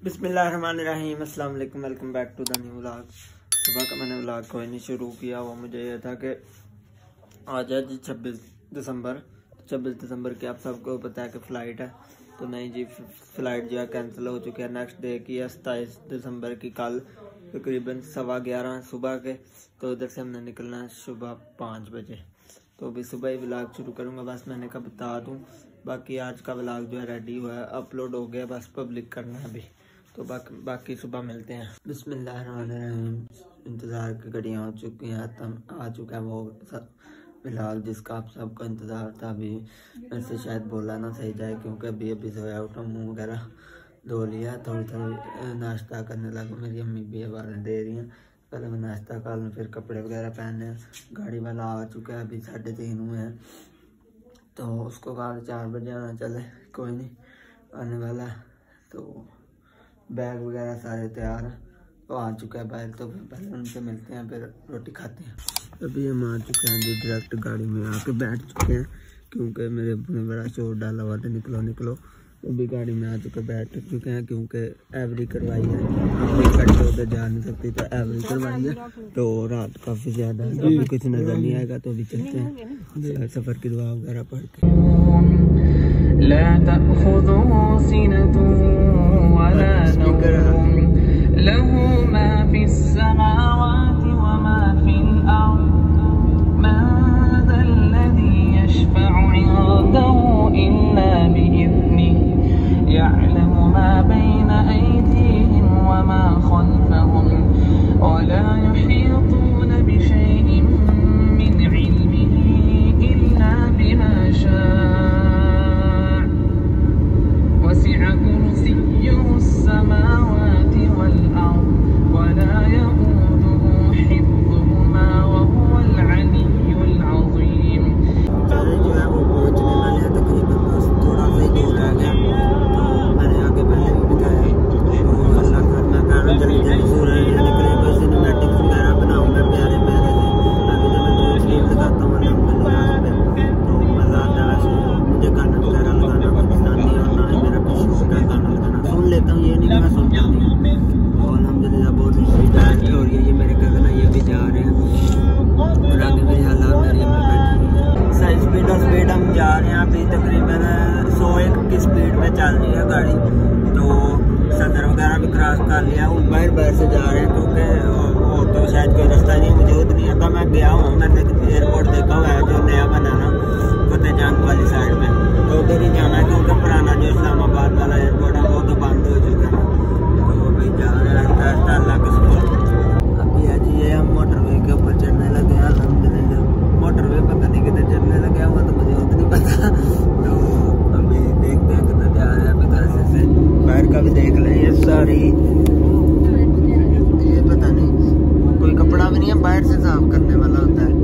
बिस्मिल्लाहिर्रहमानिर्रहीम, अस्सलाम वालेकुम, welcome back to the new vlog. सुबह का मैंने व्लॉग कोई नहीं शुरू किया, वो मुझे ये था कि आज है जी 26 दिसंबर। 26 दिसंबर की आप सबको पता है कि फ़्लाइट है, तो नहीं जी फ़्लाइट जो है कैंसिल हो चुकी है। नेक्स्ट डे की है 27 दिसंबर की, कल तकरीबन 11:15 सुबह के। तो उधर से हमने निकलना है सुबह 5 बजे। तो अभी सुबह ही व्लॉग शुरू करूँगा, बस मैंने कहा बता दूँ। बाकी आज का व्लॉग जो है रेडी हुआ है, अपलोड हो गया, बस पब्लिक करना है अभी। तो बाकी सुबह मिलते हैं। बिस्मिल्लाहिर्रहमानिर्रहीम। इंतज़ार की घड़ियाँ हो चुकी हैं, आ चुका है वो सब व्लॉग जिसका आप सबको इंतज़ार था। अभी मेरे से शायद बोला ना सही जाए, क्योंकि अभी सोया उठा, मुँह वगैरह धो लिया, थोड़ी नाश्ता करने लगा। मेरी अम्मी भी आवाज़ दे रही हैं, पहले मैं नाश्ता कर लूँ फिर कपड़े वगैरह पहने। गाड़ी वाला आ चुका है, अभी 3:30 हुए हैं, तो उसको कहा 4 बजे आना, चले कोई नहीं आने वाला है। तो बैग वगैरह सारे तैयार हैं, तो आ चुका है बैग। तो पहले उनसे मिलते हैं, फिर रोटी खाते हैं। अभी हम आ चुके हैं जी, डायरेक्ट गाड़ी में आके बैठ चुके हैं, क्योंकि मेरे अब्बू ने बड़ा शोर डाला हुआ था निकलो निकलो। तो अभी गाड़ी में आ चुके बैठ चुके हैं, क्योंकि एवरी करवाई है, अपने उधर जा नहीं सकती, तो एवरी करवाई है। तो रात काफ़ी ज़्यादा है, अभी कुछ नज़र नहीं आएगा, तो अभी चलते हैं सफ़र की दुआ वगैरह पढ़ के। ला तअखुज़ुहु सिनतुन वला नौम लहू मा फिस समावाति व मा फिल अर्द मन ज़ल्लज़ी यशफ़अु इंदहु इल्ला बिइज़निहि यअलमु मा बैना अयदीहिम व मा खल्फहुम व ला युहीतूना बिशैइन मिन इल्मिहि इल्ला बिमा शाअ वसिअ कुर्सिय्युहु السماوات والأرض ولا يؤوده حفظهما وهو العلي العظيم। जो है वो पहुंचने वाले हैं, तकरीबन बस थोड़ा सा ही दूर रह गया। तो मैंने आगे पहले भी बताया, तो अल्लाह करना कारण जल्दी जल्दी सूरज निकले, बस सिनेमैटिक्स वगैरह बनाऊँ मैं प्यारे प्यारे से। अभी तो मैं दूर स्लीप लगाता हूँ तो मज़ा आता है। वैसे मुझे गाना वगैरह लगाना पसंद नहीं, और ना ही मेरा पसंद का गाना लगाना, सुन लेता हूँ, ये नहीं कि मैं सुनता नहीं। तो अल्हम्दुलिल्लाह बहुत अच्छी है। और ये मेरे कज़न है, ये भी जा रहे हैं, और आगे मेरी हालात मेरी अम्मी बैठी है। सही स्पीड हम जा रहे हैं, अभी तकरीबन 101 की स्पीड में चल रही है गाड़ी। तो सदर वगैरह भी क्रॉस कर लिया, वो बाहर से जा रहे हैं, क्योंकि और तो शायद कोई रास्ता नहीं मौजूद नहीं आता। मैं गया हूँ, मैंने एयरपोर्ट देखा हुआ है जो नया बना ना फतेहजंग वाली साइड में, तो उधर ही जाना है, क्योंकि पुराना जो इस्लामाबाद वाला एयरपोर्ट है वो तो बंद हो चुका है। तो अभी जा रहे हैं अल्लाह के शुक्र। अभी है जी ये हम मोटरवे के ऊपर चढ़ने लगे हैं, अल्हम्दुलिल्लाह। मोटरवे पता नहीं कितने चढ़ने लगे हुआ, तो मुझे उतना नहीं पता। तो अभी देखते हैं कितना जा रहे हैं। अभी तो ऐसे बाहर का भी देख लें, ये सारी ये पता नहीं कोई कपड़ा भी नहीं है, बाहर से साफ करने वाला होता है।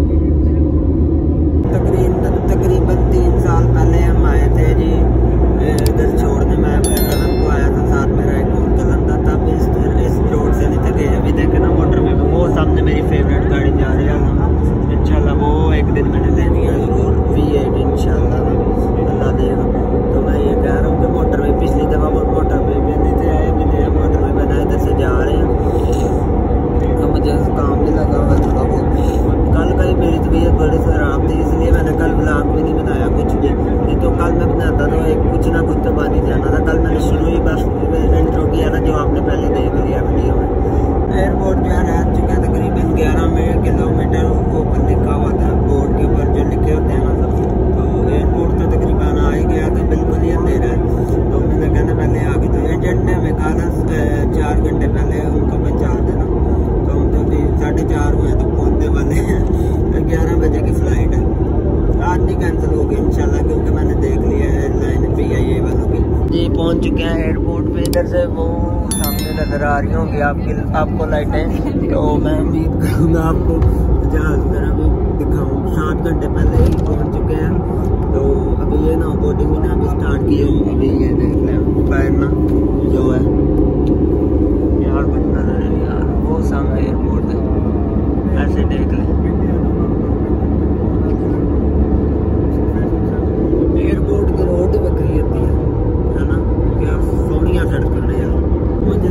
तकरीबन 3 साल पहले हम आए थे जी इधर छोड़ने। मैं अपने कज़न को आया था, साथ मेरा एक और कज़न था, तब इस रोड से नहीं थे गए। अभी देखे ना मोटरवे पे वो सामने मेरी फेवरेट गाड़ी जा रही है, इंशाल्लाह वो एक दिन मैंने लेनी है जरूर, V8 इंशाल्लाह अल्लाह देगा। तो मैं ये कह रहा हूँ कि मोटरवे पिछली दफ़ा वो मोटरवे पे नहीं थे आए, भी मोटरवे पे ना इधर से जा रहे हैं, तो मुझे काम भी लगा हुआ थोड़ा बहुत। कल का ही मेरी तबीयत बड़ी ख़राब थी, इसलिए मैंने कल व्लॉग भी नहीं बनाया कुछ भी। नहीं तो कल मैं बनाता तो एक कुछ ना कुछ तो बात ही जाना था। कल मैंने शुरू ही बस इंट्रो किया था, जो आपने पहले देख लिया वीडियो में। एयरपोर्ट जो है रह चुका है तकरीबन 11 किलोमीटर ऊपर लिखा हुआ था बोर्ड के ऊपर, जो लिखे होते हैं मतलब। तो एयरपोर्ट तो तकरीबन आ ही गया, तो बिल्कुल ही अंधेरा है। तो मैंने कहना पहले आ गई, तो एजेंट ने हमें कहा था 4 घंटे पहले उनको पहुँचा देना। तो हम तो अभी 4:30 हुए तो पहुँचने वाले हैं। 11 बजे की फ़्लाइट है, आज नहीं कैंसिल होगी इंशाल्लाह, क्योंकि मैंने देख लिया है एयरलाइन PIA वालों की। जी पहुँच चुके हैं एयरपोर्ट पे। इधर से वो सामने नज़र आ रही होंगी आपको लाइटें, तो मैं उम्मीद करूँगा आपको जहाज़ वगैरह भी दिखाऊँ। 7 घंटे पहले ही पहुँच चुके हैं, तो अभी ये ना बोर्डिंग भी ना अभी स्टार्ट की होगी। अभी ये देख लें बाहर ना जो है यार कुछ नज़र नहीं आ रहा, वो सामने एयरपोर्ट है, ऐसे देख लें। एयरपोर्ट की रोड बकरी होती है ना, क्या सोनिया सड़क है यार।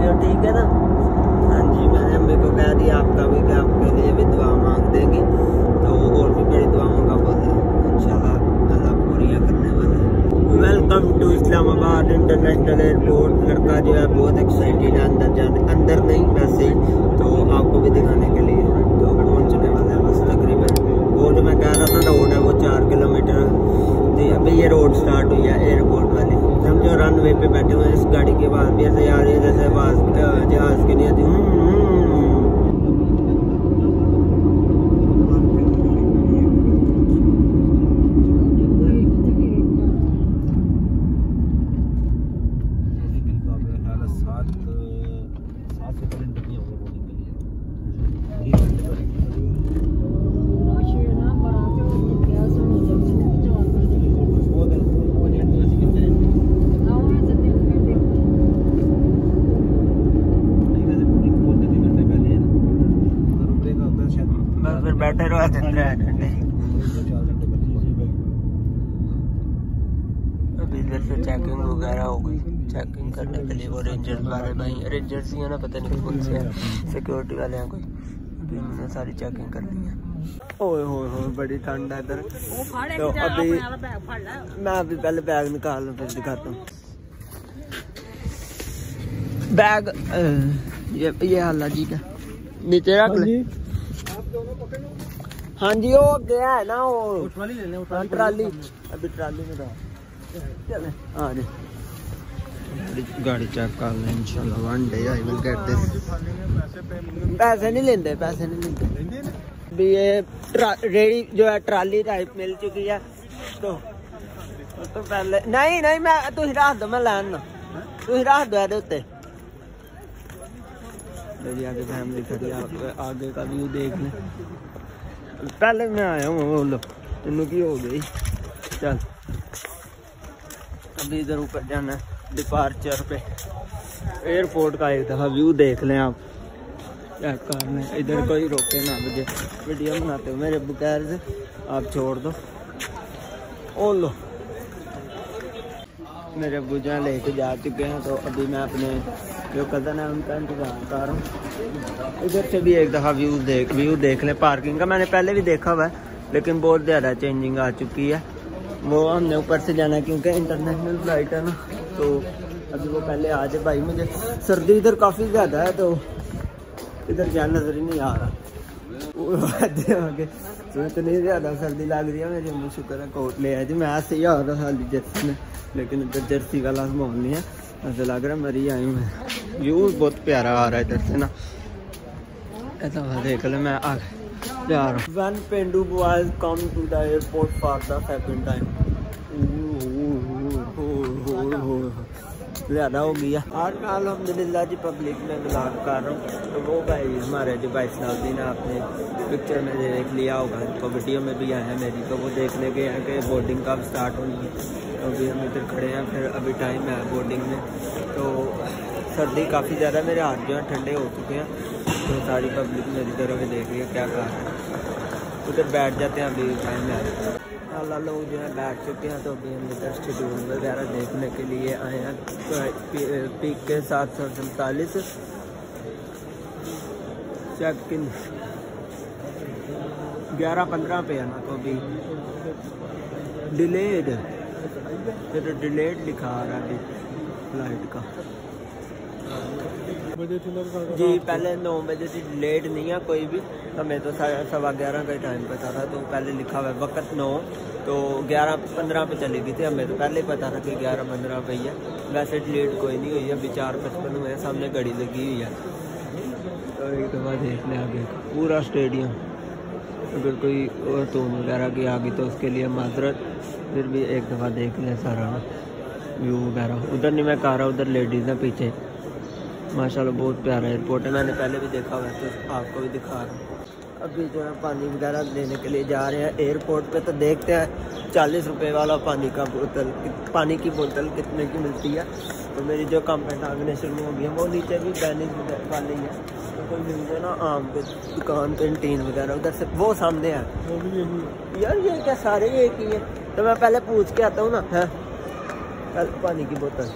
हो, ठीक है ना? हाँ जी, मैंने अम्मी को कह दिया आपका भी कि आपके लिए भी दुआ मांग देंगे, तो और भी बड़ी दुआओं का बोल है इंशाल्लाह अल्लाह पूरियाँ करने वाला है। Welcome to Islamabad international airport. लड़का जो है बहुत एक्साइटेड है अंदर जाने, अंदर नहीं वैसे, तो आपको भी दिखाने के लिए तो पहुँचने वाला है बस तकरीबन। वो जो मैं कह रहा था रोड है वो 4 किलोमीटर जी। अभी ये रोड स्टार्ट हुई है एयरपोर्ट वाली। हम जो रनवे पे बैठे हुए हैं, इस गाड़ी की आवाज़ भी ऐसे आ रही है जैसे आवाज़ जहाज़ की नहीं आती। बैठे रहो ठंडे। अभी इधर से चेकिंग वगैरह हो गई, चेकिंग करने के लिए वो रेंजर्स वाले भाई, रेंजर्स ही है ना, पता नहीं कौन से हैं, सिक्योरिटी वाले हैं कोई। अभी उन्होंने सारी चेकिंग कर ली है। ओए होए बड़ी ठंड है इधर। तो अभी मैं अभी पहले बैग निकाल लूँ फिर दिखाता हूँ बैग। ये हाल जी का नीचे रख ले। हाँ जी, वो गया है ना वो ट्राली ले लें, ट्राली अभी ट्राली में रहा। चले आ जाए गाड़ी चेक कर लें इंशाल्लाह। One day I will get this. पैसे नहीं लेंदे, पैसे नहीं लेंदे। अभी ये रेडी जो है ट्राली टाइप मिल चुकी है। तो पहले नहीं नहीं मैं तू रख दो, मैं लैन तू रख दो ये उत्ते। मेरी आगे फैमिली खड़ी, आगे का व्यू देख लें। पहले मैं आया हूँ, बोलो तेनू की हो गई। चल अभी इधर ऊपर जाना है डिपार्चर पे। एयरपोर्ट का एक दफ़ा व्यू देख लें आप, चेक कर लें। इधर कोई रोके ना, मुझे वीडियो बनाते हो मेरे बुकैर से आप छोड़ दो। ओ लो मेरे बुझा लेके जा चुके हैं, तो अभी मैं अपने जो कज़न है उनका इंतजार कर रहा हूँ। इधर से भी एक दफ़ा व्यू देख लें पार्किंग का। मैंने पहले भी देखा हुआ है लेकिन बहुत ज़्यादा चेंजिंग आ चुकी है। वो हमने ऊपर से जाना है क्योंकि इंटरनेशनल फ्लाइट है ना, तो अभी वो पहले आ जाए भाई। मुझे सर्दी इधर काफ़ी ज़्यादा है, तो इधर जाना नजर ही नहीं आ रहा। आगे तो इतनी ज़्यादा सर्दी लग रही है। मेरी अम्मी शुक्र है कोट ले आए जी। मैं ऐसे ही आ रहा था जर्सी में, लेकिन इधर जर्सी वाला माहौल नहीं है, ऐसे लग रहा है मरी आई हूँ। व्यू बहुत प्यारा आ रहा है इधर से ना, ऐसा देख ले। मैं आ जा रहा हूँ। When Pendu boys come to the airport for the second time. ज़्यादा हो गया। आज मैं अल्हम्दुलिल्लाह जी पब्लिक में ब्लॉग कर रहा हूँ। तो वो भाई हमारे जो भाई सलाउद्दीन आपने पिक्चर में देख लिया होगा, तो वीडियो में भी आया मेरी, तो वो देखने गए हैं कि बोर्डिंग कब स्टार्ट होनी है। तो अभी हम इधर खड़े हैं, फिर अभी टाइम है बोर्डिंग में। तो सर्दी काफ़ी ज़्यादा, मेरे हाथ जो हैं ठंडे हो चुके हैं। तो सारी पब्लिक मेरी तरफ देख रही है क्या कर रहे हैं। उधर बैठ जाते हैं, अभी टाइम है। अल्लाह लोग जो है बैठ चुके हैं, तो अभी हम इधर शेड्यूल वगैरह देखने के लिए आए हैं। पीक के 747 चेक इन 11:15 पे है ना, तो अभी डिलेड लिखा आ रहा है अभी फ्लाइट का जी। पहले 9 बजे से डिलेड नहीं है कोई भी, हमें तो 11:15 का टाइम पता था। तो पहले लिखा हुआ है वक्त 9, तो 11:15 पे चली गई थी। हमें तो पहले ही पता था कि 11:15 पे ही है। वैसे डिलेड कोई नहीं हुई है, अभी 4:55 हुए हैं, सामने घड़ी लगी हुई है। तो एक दफ़ा देख लें आगे पूरा स्टेडियम। अगर कोई और धूम वगैरह की आ गई तो उसके लिए माजरत, फिर भी एक दफ़ा देख लें सारा ना व्यू वगैरह। उधर नहीं मैं कह रहा, उधर लेडीज़ हैं पीछे। माशाल्लाह बहुत प्यारा एयरपोर्ट है, मैंने पहले भी देखा हुआ है, तो आपको भी दिखा रहा हूँ। अभी जो है पानी वगैरह लेने के लिए जा रहे हैं एयरपोर्ट पे, तो देखते हैं 40 रुपये वाला पानी की बोतल कितने की मिलती है। तो मेरी जो कमेंट आगने शुरू हो गई है, वो नीचे भी बैनिस वाली है। तो कोई मिल जाए ना आम के दुकान, कैंटीन वगैरह उधर से, वो सामने है यार। ये क्या सारे एक ही है? तो मैं पहले पूछ के आता हूँ ना। है पानी की बोतल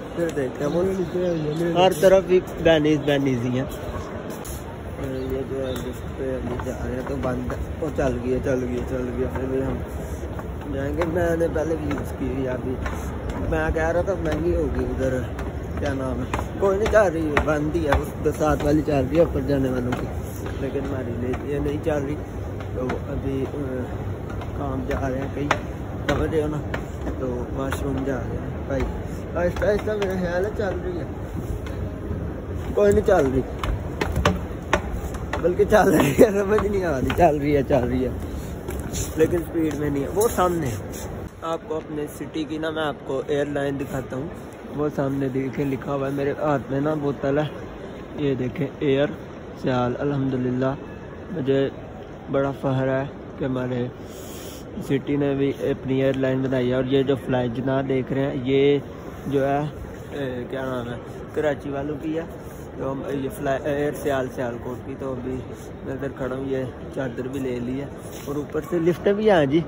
फिर देखते हैं वो हर तरफ भी बैनीज ही हैं। ये जो है लिफ्ट पे अभी जा रहे हैं तो बंद वो चल गया फिर भी हम जाएंगे। मैंने पहले भी यूज़ की है अभी, मैं कह रहा था महंगी होगी उधर, क्या नाम है, कोई नहीं चल रही है, बंद ही है, उस साथ वाली चल रही है ऊपर जाने वालों की, लेकिन हमारी ये नहीं चल रही। तो अभी काम जा रहे हैं कहीं, समझ रहे हो ना, तो वाशरूम जा रहे हैं भाई, आहिस्ता आहिस्ता मेरा ख्याल है चल रही है, कोई नहीं चल रही, बल्कि चल रही है, समझ नहीं आ रही, चल रही है लेकिन स्पीड में नहीं है। वो सामने आपको अपने सिटी की ना मैं आपको एयरलाइन दिखाता हूँ, वो सामने देखें लिखा हुआ है, मेरे हाथ में ना बोतल है, ये देखें एयर सियाल। अल्हम्दुलिल्लाह मुझे बड़ा फ़ख्र है कि हमारे सिटी ने भी अपनी एयरलाइन बनाई है। और ये जो फ्लाइट जनाब देख रहे हैं ये जो है क्या नाम है, कराची वालों की है। तो हम ये एयर सियालकोट की, तो अभी मैं इधर खड़ा हूँ, ये चादर भी ले ली है और ऊपर से लिफ्ट भी है जी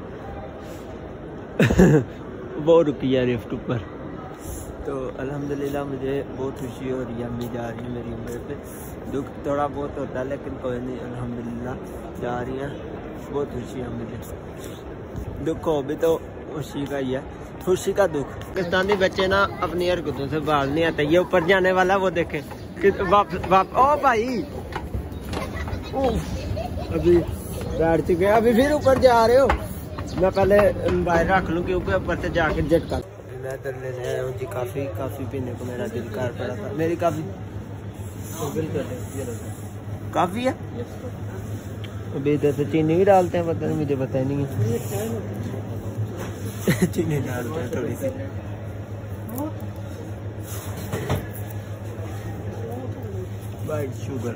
वो रुकी है लिफ्ट ऊपर। तो अल्हम्दुलिल्लाह मुझे बहुत खुशी हो रही है, अम्मी जा रही है मेरी उम्र पे, दुख थोड़ा बहुत होता है लेकिन कोई नहीं, अल्हम्दुलिल्लाह जा रही हैं, बहुत खुशी है मुझे। दुख हो भी तो खुशी का ही है, खुशी का दुख। पाकिस्तानी बच्चे ना अपनी हरकतों से बाहर नहीं आते। ये ऊपर जाने वाला वो देखे ओ भाई अभी बैठ चुके हैं, अभी फिर ऊपर जा रहे हो। मैं पहले बाहर रख लूँ क्योंकि ऊपर से जाके झटका। मैं इधर लेने आया हूँ जी काफ़ी पीने को, मेरा दिल कर पड़ा था, मेरी काफ़ी है। अभी इधर से चीनी भी डालते हैं, पता नहीं, मुझे पता ही नहीं है चीनी डालते हैं थोड़ी सी। वाइट शुगर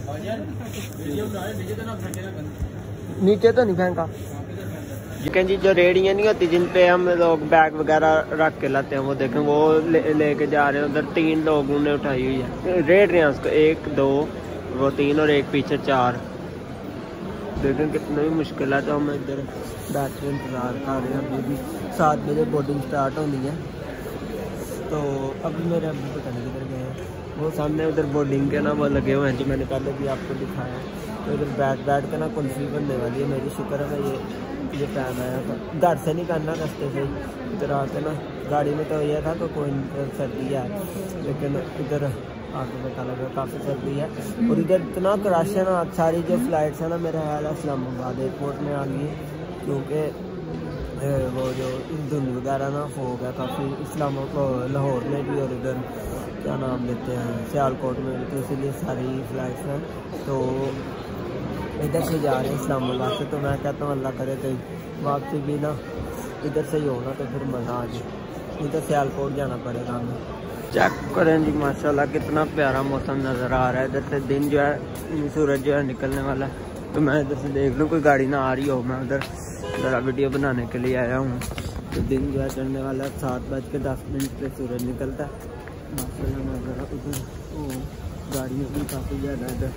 नीचे तो नहीं फेंका। चिकन जी जो रेडियाँ नहीं होती जिन पे हम लोग बैग वगैरह रख के लाते हैं, वो देखें वो लेके जा रहे हैं उधर। 3 लोगों ने उठाई हुई है, रेड रहे हैं उसको, 1 2 वो 3 और एक पीछे 4। देखें कितना ही मुश्किल है। तो हम इधर बैठ के इंतज़ार कर रहे हैं, अभी भी 7 बजे बोर्डिंग स्टार्ट होनी है। तो अभी मेरे अभी पता नहीं किधर गए हैं, वो सामने उधर बोर्डिंग के ना वो लगे हुए हैं जो मैंने पहले भी आपको दिखाया है। तो इधर बैठ के ना कुल्फी बनने वाली है मेरी, शुक्र है ये टाइम आया था, घर से नहीं करना रास्ते से, इधर आके ना गाड़ी में तो यह था तो कोई सर्दी है, लेकिन इधर आके पता लगा काफ़ी सर्दी है। और इधर इतना क्रश है ना, सारी जो फ्लाइट्स है ना मेरा ख्याल है इस्लामाबाद एयरपोर्ट में आ गई, क्योंकि वो जो धुंध वगैरह ना हो गया काफ़ी लाहौर में भी, और इधर क्या नाम लेते हैं सियालकोट में भी, तो इसीलिए सारी फ्लाइट्स हैं तो इधर से जा रहे हैं इस्लामाबाद से। तो मैं कहता हूँ अल्लाह करे तो वापसी भी ना इधर से ही होना, तो फिर मज़ा आ जाए। इधर सियालकोट जाना पड़ेगा हमें। चेक करें जी माशाल्लाह कितना प्यारा मौसम नज़र आ रहा है। इधर से दिन जो है सूरज जो है निकलने वाला है, तो मैं इधर से देख लूँ कोई गाड़ी ना आ रही हो। मैं उधर ज़रा वीडियो बनाने के लिए आया हूँ। तो दिन जो है चढ़ने वाला है, 7:10 पे सूरज निकलता है माशाल्लाह। मैं ज़रा उधर गाड़ियों भी काफ़ी ज़्यादा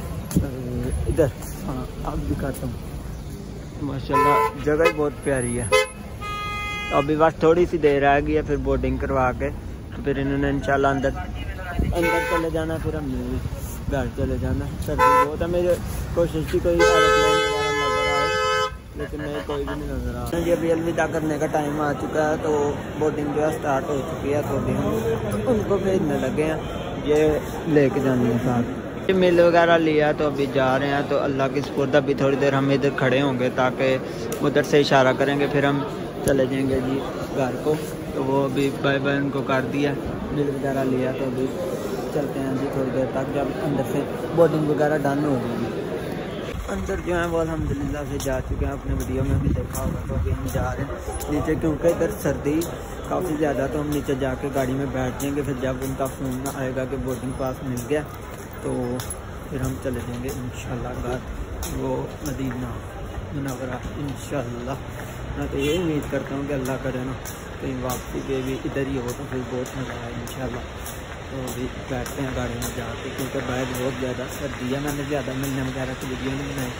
इधर हाँ अब दिखाता हूँ माशाल्लाह, जगह ही बहुत प्यारी है। अभी बस थोड़ी सी देर आ गई है, फिर बोर्डिंग करवा के तो फिर इन्होंने इंशाल्लाह अंदर चले जाना, फिर हमने भी घर चले जाना। सर्दी बहुत है, मेरी कोशिश की कोई एरोप्लेन वगैरह नज़र आए, लेकिन नहीं कोई भी नहीं नज़र आ रहा। ये अभी अलविदा करने का टाइम आ चुका है, तो बोर्डिंग जो है स्टार्ट हो चुकी है। तो अभी हम उनको भेजने लगे हैं, ये लेके जानी है साथ। मिल वगैरह लिया तो अभी जा रहे हैं। तो अल्लाह की सुपुर्द अभी थोड़ी देर हम इधर खड़े होंगे ताकि उधर से इशारा करेंगे, फिर हम चले जाएंगे जी घर को। तो वो अभी बाय बाय उनको कर दिया, मिल वगैरह लिया, तो अभी चलते हैं जी थोड़ी देर तक, जब अंदर से बोर्डिंग वगैरह डन हो जाएगी। अंदर जो है वो अल्हम्दुलिल्लाह से जा चुके हैं, अपने वीडियो में भी देखा होगा। तो अभी हम जा रहे हैं नीचे, क्योंकि इधर सर्दी काफ़ी ज़्यादा, तो हम नीचे जाके गाड़ी में बैठ जाएंगे। फिर जब उनका फ़ोन आएगा कि बोर्डिंग पास मिल गया, तो फिर हम चले जाएंगे इंशाल्लाह घर, वो मदीना मुनव्वरा इंशाल्लाह। मैं तो ये उम्मीद करता हूँ कि अल्लाह करे ना कहीं वापसी के भी इधर ही हो, तो फिर बहुत मज़ा आए इंशाल्लाह। तो अभी बैठते हैं गाड़ी में जाके, क्योंकि बाहर बहुत ज़्यादा सर्दी है। मैंने ज़्यादा मिलने वगैरह की वीडियो नहीं बनाई,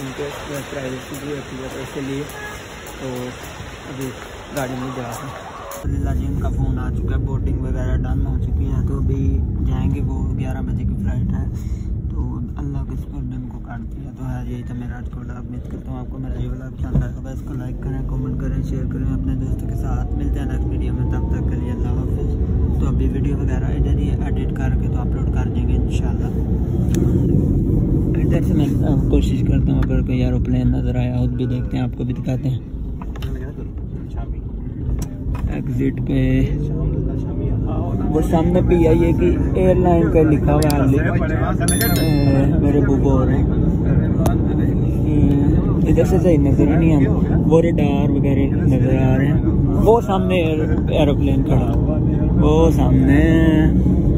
क्योंकि प्राइवेसी भी होती है, तो इसलिए तो अभी गाड़ी में जा रहे हैं। अल्लाह जी उनका फ़ोन आ चुका है, बोर्डिंग वगैरह डन हो चुकी है, तो अभी जाएंगे। वो 11 बजे की फ़्लाइट है, तो अल्लाह के शुक्र दिन को काट दिया। तो है यही था मेरा आज का व्लॉग। उम्मीद करता हूँ आपको मेरा ये व्लॉग पसंद आएगा। बस इसको लाइक करें, कमेंट करें, शेयर करें अपने दोस्तों के साथ। मिलते हैं नेक्स्ट वीडियो में, तब तक के लिए अल्लाह हाफिज़। तो अभी वीडियो वगैरह इधर ही एडिट करके तो अपलोड कर देंगे इंशाल्लाह। इधर से मैं कोशिश करता हूँ अगर कोई एरोप्लेन नज़र आया खुद भी देखते हैं, आपको भी दिखाते हैं। एग्जिट पे वो सामने PIA की एयरलाइन का लिखा हुआ है, मेरे बुबो हो रहे हैं। इधर से सही नज़र ही नहीं आ, वो रडार वगैरह नज़र आ रहे हैं। वो सामने एरोप्लेन खड़ा, वो सामने